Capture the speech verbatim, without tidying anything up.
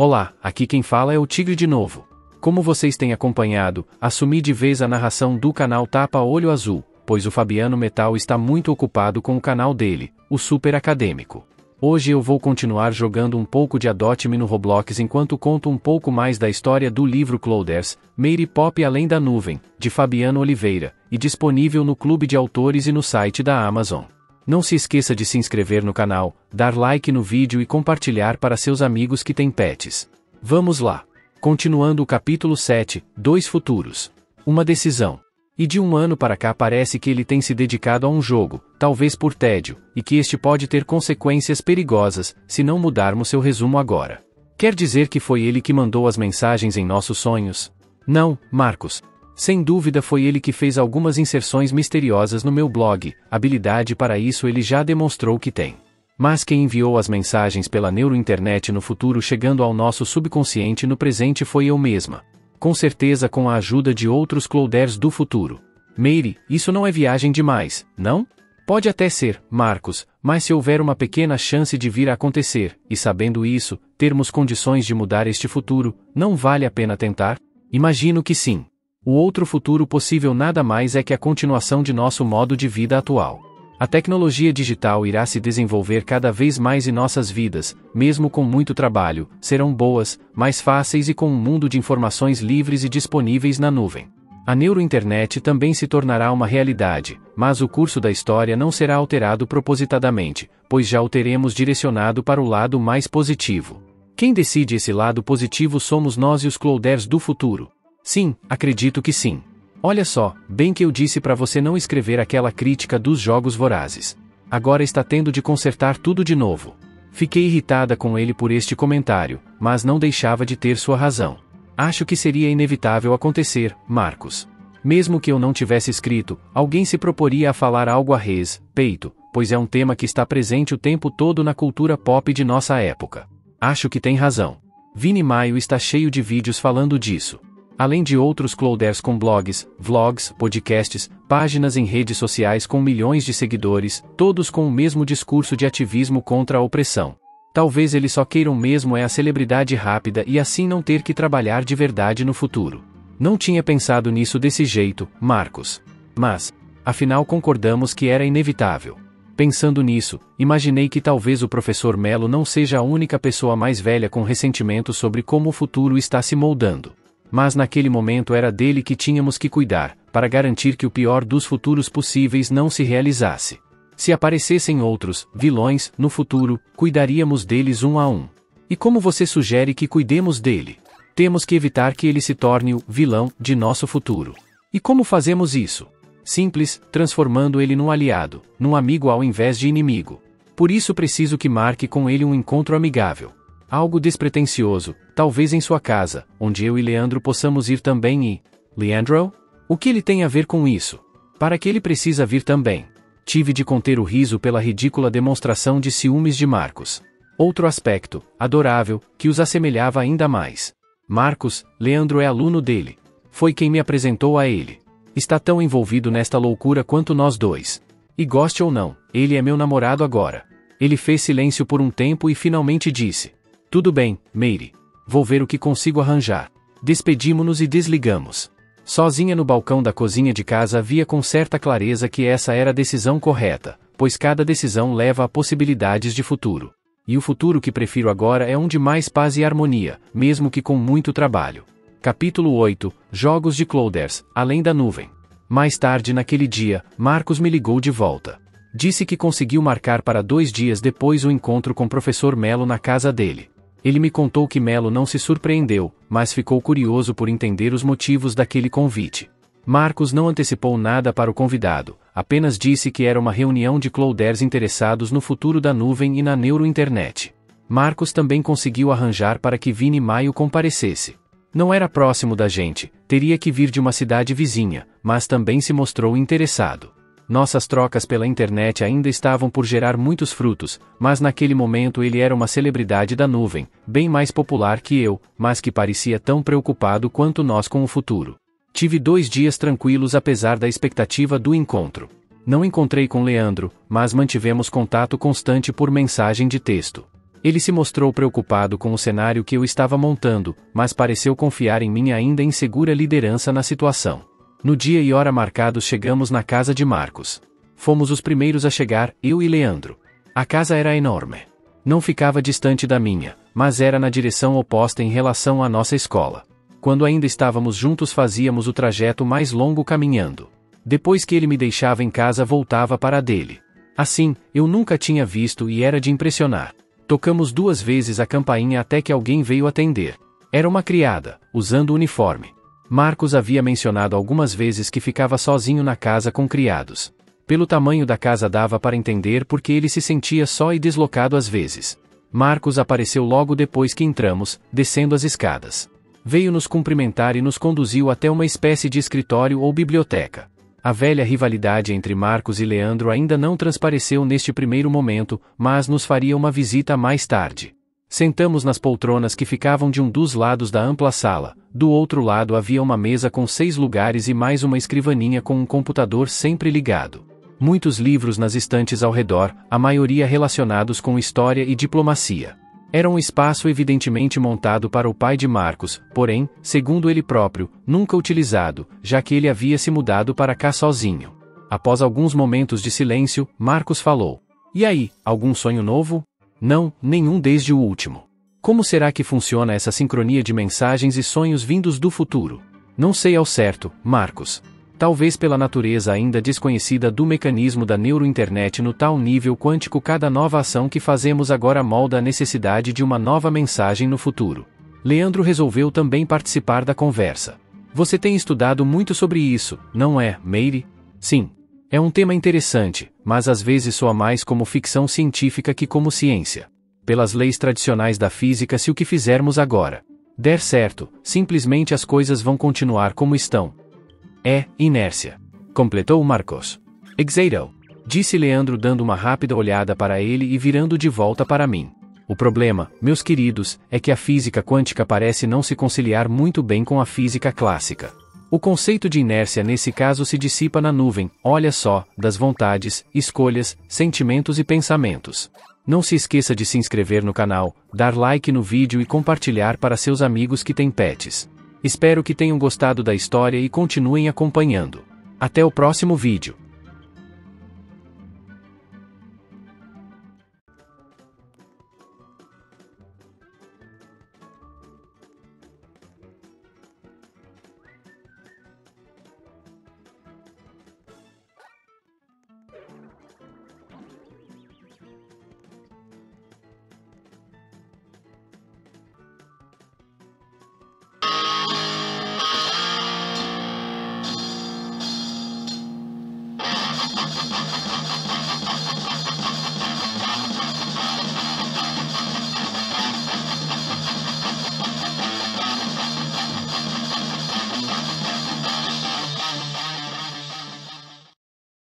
Olá, aqui quem fala é o Tigre de novo. Como vocês têm acompanhado, assumi de vez a narração do canal Tapa Olho Azul, pois o Fabiano Metal está muito ocupado com o canal dele, o Super Acadêmico. Hoje eu vou continuar jogando um pouco de Adote Me no Roblox enquanto conto um pouco mais da história do livro Clouders, Mary Pop Além da Nuvem, de Fabiano Oliveira, e disponível no Clube de Autores e no site da Amazon. Não se esqueça de se inscrever no canal, dar like no vídeo e compartilhar para seus amigos que têm pets. Vamos lá! Continuando o capítulo sete, Dois Futuros. Uma decisão. E de um ano para cá parece que ele tem se dedicado a um jogo, talvez por tédio, e que este pode ter consequências perigosas, se não mudarmos seu resumo agora. Quer dizer que foi ele que mandou as mensagens em nossos sonhos? Não, Marcos. Sem dúvida foi ele que fez algumas inserções misteriosas no meu blog, habilidade para isso ele já demonstrou que tem. Mas quem enviou as mensagens pela neurointernet no futuro chegando ao nosso subconsciente no presente foi eu mesma. Com certeza com a ajuda de outros Clouders do futuro. Mary, isso não é viagem demais, não? Pode até ser, Marcos, mas se houver uma pequena chance de vir a acontecer, e sabendo isso, termos condições de mudar este futuro, não vale a pena tentar? Imagino que sim. O outro futuro possível nada mais é que a continuação de nosso modo de vida atual. A tecnologia digital irá se desenvolver cada vez mais e nossas vidas, mesmo com muito trabalho, serão boas, mais fáceis e com um mundo de informações livres e disponíveis na nuvem. A neurointernet também se tornará uma realidade, mas o curso da história não será alterado propositadamente, pois já o teremos direcionado para o lado mais positivo. Quem decide esse lado positivo somos nós e os Clouders do futuro. Sim, acredito que sim. Olha só, bem que eu disse para você não escrever aquela crítica dos jogos vorazes. Agora está tendo de consertar tudo de novo. Fiquei irritada com ele por este comentário, mas não deixava de ter sua razão. Acho que seria inevitável acontecer, Marcos. Mesmo que eu não tivesse escrito, alguém se proporia a falar algo a respeito, pois é um tema que está presente o tempo todo na cultura pop de nossa época. Acho que tem razão. Vini Maio está cheio de vídeos falando disso. Além de outros Clouders com blogs, vlogs, podcasts, páginas em redes sociais com milhões de seguidores, todos com o mesmo discurso de ativismo contra a opressão. Talvez eles só queiram mesmo é a celebridade rápida e assim não ter que trabalhar de verdade no futuro. Não tinha pensado nisso desse jeito, Marcos. Mas, afinal concordamos que era inevitável. Pensando nisso, imaginei que talvez o professor Melo não seja a única pessoa mais velha com ressentimento sobre como o futuro está se moldando. Mas naquele momento era dele que tínhamos que cuidar, para garantir que o pior dos futuros possíveis não se realizasse. Se aparecessem outros, vilões, no futuro, cuidaríamos deles um a um. E como você sugere que cuidemos dele? Temos que evitar que ele se torne o vilão de nosso futuro. E como fazemos isso? Simples, transformando ele num aliado, num amigo ao invés de inimigo. Por isso preciso que marque com ele um encontro amigável. Algo despretensioso, talvez em sua casa, onde eu e Leandro possamos ir também e... Leandro? O que ele tem a ver com isso? Para que ele precisa vir também? Tive de conter o riso pela ridícula demonstração de ciúmes de Marcos. Outro aspecto, adorável, que os assemelhava ainda mais. Marcos, Leandro é aluno dele. Foi quem me apresentou a ele. Está tão envolvido nesta loucura quanto nós dois. E goste ou não, ele é meu namorado agora. Ele fez silêncio por um tempo e finalmente disse... Tudo bem, Mary. Vou ver o que consigo arranjar. Despedimo-nos e desligamos. Sozinha no balcão da cozinha de casa via com certa clareza que essa era a decisão correta, pois cada decisão leva a possibilidades de futuro. E o futuro que prefiro agora é um de mais paz e harmonia, mesmo que com muito trabalho. Capítulo oito, Jogos de Clouders, Além da Nuvem. Mais tarde naquele dia, Marcos me ligou de volta. Disse que conseguiu marcar para dois dias depois o encontro com o professor Melo na casa dele. Ele me contou que Melo não se surpreendeu, mas ficou curioso por entender os motivos daquele convite. Marcos não antecipou nada para o convidado, apenas disse que era uma reunião de Clouders interessados no futuro da nuvem e na neurointernet. Marcos também conseguiu arranjar para que Vini Maio comparecesse. Não era próximo da gente, teria que vir de uma cidade vizinha, mas também se mostrou interessado. Nossas trocas pela internet ainda estavam por gerar muitos frutos, mas naquele momento ele era uma celebridade da nuvem, bem mais popular que eu, mas que parecia tão preocupado quanto nós com o futuro. Tive dois dias tranquilos apesar da expectativa do encontro. Não encontrei com Leandro, mas mantivemos contato constante por mensagem de texto. Ele se mostrou preocupado com o cenário que eu estava montando, mas pareceu confiar em minha ainda insegura liderança na situação. No dia e hora marcados chegamos na casa de Marcos. Fomos os primeiros a chegar, eu e Leandro. A casa era enorme. Não ficava distante da minha, mas era na direção oposta em relação à nossa escola. Quando ainda estávamos juntos fazíamos o trajeto mais longo caminhando. Depois que ele me deixava em casa voltava para a dele. Assim, eu nunca tinha visto e era de impressionar. Tocamos duas vezes a campainha até que alguém veio atender. Era uma criada, usando o uniforme. Marcos havia mencionado algumas vezes que ficava sozinho na casa com criados. Pelo tamanho da casa dava para entender porque ele se sentia só e deslocado às vezes. Marcos apareceu logo depois que entramos, descendo as escadas. Veio nos cumprimentar e nos conduziu até uma espécie de escritório ou biblioteca. A velha rivalidade entre Marcos e Leandro ainda não transpareceu neste primeiro momento, mas nos faria uma visita mais tarde. Sentamos nas poltronas que ficavam de um dos lados da ampla sala, do outro lado havia uma mesa com seis lugares e mais uma escrivaninha com um computador sempre ligado. Muitos livros nas estantes ao redor, a maioria relacionados com história e diplomacia. Era um espaço evidentemente montado para o pai de Marcos, porém, segundo ele próprio, nunca utilizado, já que ele havia se mudado para cá sozinho. Após alguns momentos de silêncio, Marcos falou: "E aí, algum sonho novo?" "Não, nenhum desde o último." "Como será que funciona essa sincronia de mensagens e sonhos vindos do futuro?" "Não sei ao certo, Marcos. Talvez pela natureza ainda desconhecida do mecanismo da neurointernet no tal nível quântico, cada nova ação que fazemos agora molda a necessidade de uma nova mensagem no futuro." Leandro resolveu também participar da conversa. "Você tem estudado muito sobre isso, não é, Meire?" "Sim. É um tema interessante, mas às vezes soa mais como ficção científica que como ciência. Pelas leis tradicionais da física, se o que fizermos agora der certo, simplesmente as coisas vão continuar como estão." "É, inércia," completou Marcos. "Exato," disse Leandro dando uma rápida olhada para ele e virando de volta para mim. "O problema, meus queridos, é que a física quântica parece não se conciliar muito bem com a física clássica. O conceito de inércia nesse caso se dissipa na nuvem, olha só, das vontades, escolhas, sentimentos e pensamentos." Não se esqueça de se inscrever no canal, dar like no vídeo e compartilhar para seus amigos que têm pets. Espero que tenham gostado da história e continuem acompanhando. Até o próximo vídeo.